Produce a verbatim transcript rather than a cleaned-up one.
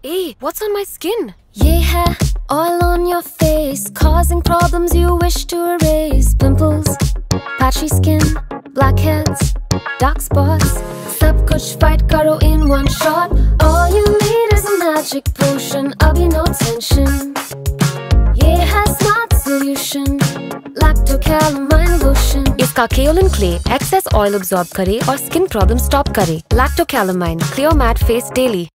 Hey, what's on my skin? ये है oil on your face, causing problems you wish to erase. Pimples, patchy skin, blackheads, dark spots. सब कुछ fight करो in one shot. All you need is a magic potion. अभी no tension. ये है smart solution. Lacto calamine lotion. इसका kaolin clay excess oil absorb करे और skin problem stop करे. Lacto calamine, clear matte face daily.